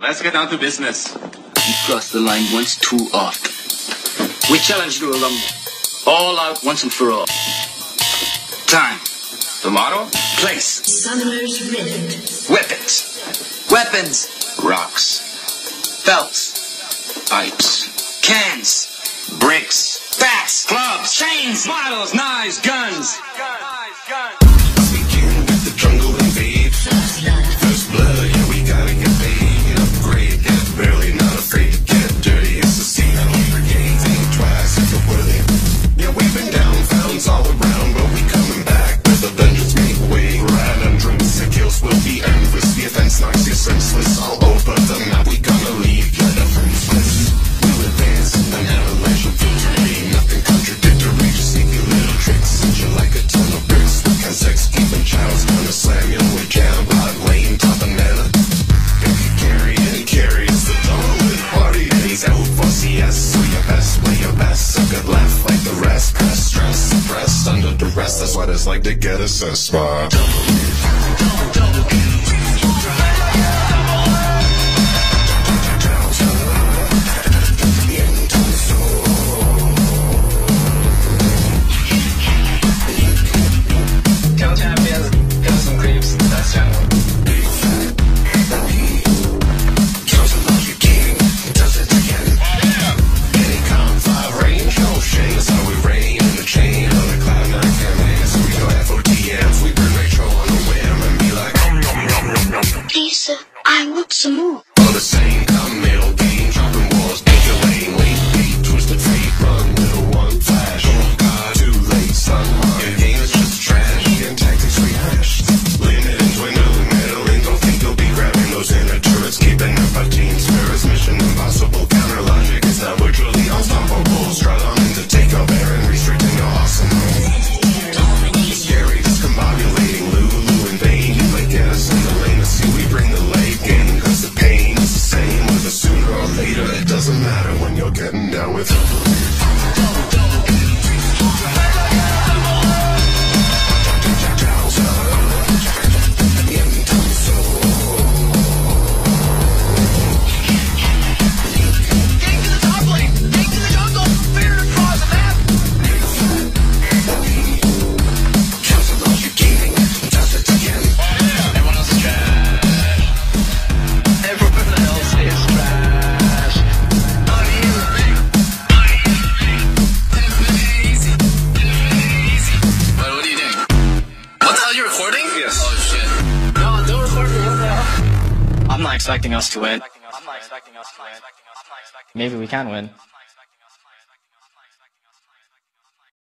Let's get down to business. You crossed the line once too often. We challenge you to a rumble. All out once and for all. Time. The motto? Place. Summoner's Rift. Weapons. Weapons. Rocks. Belts. Pipes. Cans. Bricks. Bats. Clubs. Chains. Bottles. Knives. Guns. Begin with the jungle invade. First blood, yeah, we gotta get paid. Upgrade, get barely not afraid to get dirty. It's the scene, I don't forget. Think twice if you're worthy. Yeah, we've been down, found all around, but we coming back. With the vengeance make way. Random drinks, the kills will be endless. The offense knocks you senseless. All over the map, we gonna leave you defenseless. We'll advance in an avalanche of victory. Nothing contradictory, just sneaky little tricks. Send you like a ton of bricks. Because sex keeping child's gonna slam you with jam. Blood lane, top and meta. If you carry and he carries the dog with party. And he's out for CS, so your best, play your best. So good laugh like the rest. Press, stress, suppressed under duress. That's what it's like to get assessed by. I want some more. All the same, come middle game, dropping walls, make your lane, late beat, twisted fate, run, little one flash. Oh God, too late, son. Your game is just trash. Getting tactics rehashed. Limit and dwindling, meddling. Don't think you'll be grabbing those inner turrets, keeping up our team spirits. Mission impossible. Counter logic is now virtually unstoppable. Struggling to take over and restricting your arsenal. Scary, discombobulating, Lulu in vain. You might get us in the lane to see we bring the late game. Cause the pain is the same, whether sooner or later. It doesn't matter when you're getting down with I'm not expecting us to win. Maybe we can win.